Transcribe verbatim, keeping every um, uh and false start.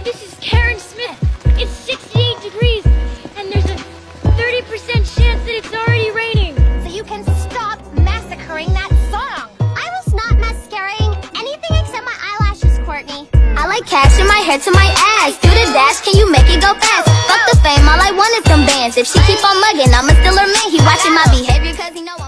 this is Karen Smith. It's sixty-eight degrees, and there's a thirty percent chance that it's already raining. So you can stop massacring that song. I was not mascaraing anything except my eyelashes, Courtney. I like cash in my hair to my ass. Do the dash, can you make it go fast? Fuck the fame, all I want is some bands. If she keep on mugging, I'ma steal her man. He watching my behavior cause he know I'm